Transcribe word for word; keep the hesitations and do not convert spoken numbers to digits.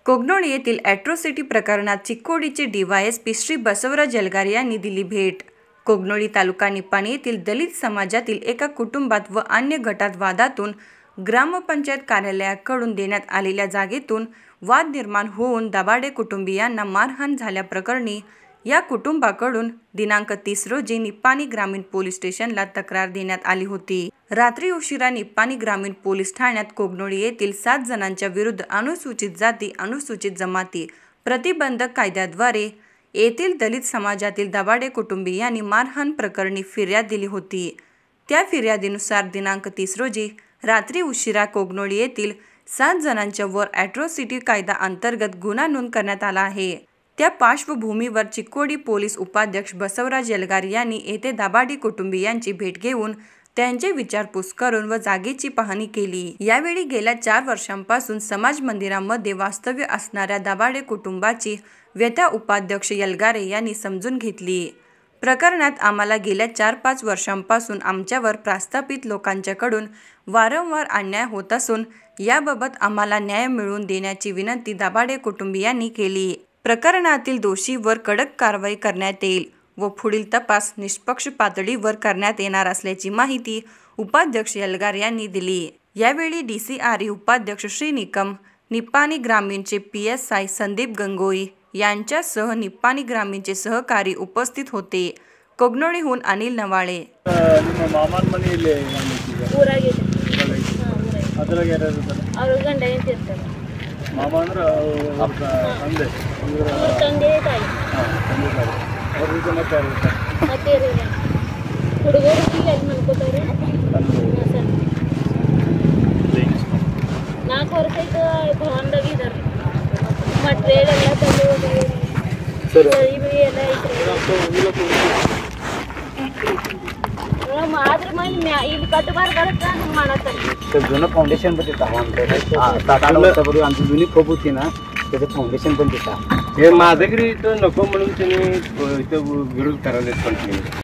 कोगनोळी येथील ॲट्रॉसिटी प्रकरणात चिक्कोडीचे डीवायएसपी श्री बसवराज यलगार यांनी दिली भेट। कोगनोळी तालुका निपाणी येथील दलित समाजातील एका कुटुंबात व अन्य गटात वादातून ग्रामपंचायत कार्यालयाकडून देण्यात आलेल्या जागेतून वाद निर्माण होऊन दाभाडे कुटुंबीयांना मारहाण झाल्याप्रकरणी या कुटुंबाकडून दिनांक तीस रोजी निपाणी ग्रामीण पोलीस स्टेशनला तक्रार देण्यात आली होती। रात्री उशिरा निपाणी ग्रामीण पोलीस ठाण्यात कोगनोळी येथील सात जणांच्या विरुद्ध अनुसूचित जाती अनुसूचित जमाती प्रतिबंधक कायद्याद्वारे येथील दलित समाजातील दाभाडे कुटुंबीयांनी मारहाण प्रकरणी फिर्याद दिली होती। त्या फिर्यादीनुसार दिनांक तीस रोजी रात्री उशिरा कोगनोळी येथील सात जणांच्या वर ॲट्रॉसिटी कायदा अंतर्गत गुन्हा नोंद करण्यात आला आहे। त्या पार्श्वभूमीवर चिक्कोडी पोलीस उपाध्यक्ष बसवराज यलगार यांनी येथे दाभाडे कुटुंबीयांची भेट घेऊन त्यांची विचारपूस करून व जागेची पाहणी केली। यावेळी गेल्या चार वर्षांपासून समाज मंदिरामध्ये वास्तव्य असणाऱ्या दाभाडे कुटुंबाची व्यथा उपाध्यक्ष यलगारे यांनी समजून घेतली। प्रकरणात आम्हाला गेल्या चार पाच वर्षांपासून आमच्यावर प्रस्थापित लोकांच्याकडून वारंवार अन्याय होत असून याबाबत आम्हाला न्याय मिळवून देण्याची विनंती दाभाडे कुटुंबीयांनी केली। प्रकरणातील दोषीवर कडक कारवाई करण्यात येईल व पुढील तपास निष्पक्ष पातळीवर करण्यात येणार असल्याची माहिती उपाध्यक्ष यलगार यांनी दिली। यावेळी डीसीआरई उपाध्यक्ष श्री निकम, निपाणी ग्रामीणचे पीएसआय संदीप गंगोई यांच्यासह निपाणी ग्रामीणचे सहकारी उपस्थित होते। कोगनोळीहून अनिल नवाळे। ಮಾಮ ಅಂದ್ರೆ ತಂದೆ ತಂದೆ ತಾಯಿ ಅವ್ರ ಜೊತೆ ಮತ್ತೆ ಮತ್ತೆ ಹುಡುಗರು ಈಗ ಅಲ್ಲಿ ಮಲ್ಕೋತಾರೆ ಸರ್ ನಾಲ್ಕು ವರ್ಷ ಆಯ್ತು ಭವನದಾಗ ಇದ್ದಾರೆ ಮಟ್ರೇಲ್ ಎಲ್ಲ ತಂದು ಸರ್ ಇವಿ ಎಲ್ಲ ಐತ್ರಿ ಆದ್ರೆ ಮನೆ ಇಲ್ಲಿ ಕಟ್ಟಬಾರ್ದು ಬರುತ್ತೆ ಹಂಗೆ ಮಾಡತ್ತಾರೆ जुनं फाउंडेशन पण तिथं सात आठ वर्षापूर्वी आमची जुनी खोप होती ना त्याचं फाउंडेशन पण तिथं हे माझ्या घरी इथं नको म्हणून त्यांनी इथं विरोध करायला कंटिन्यू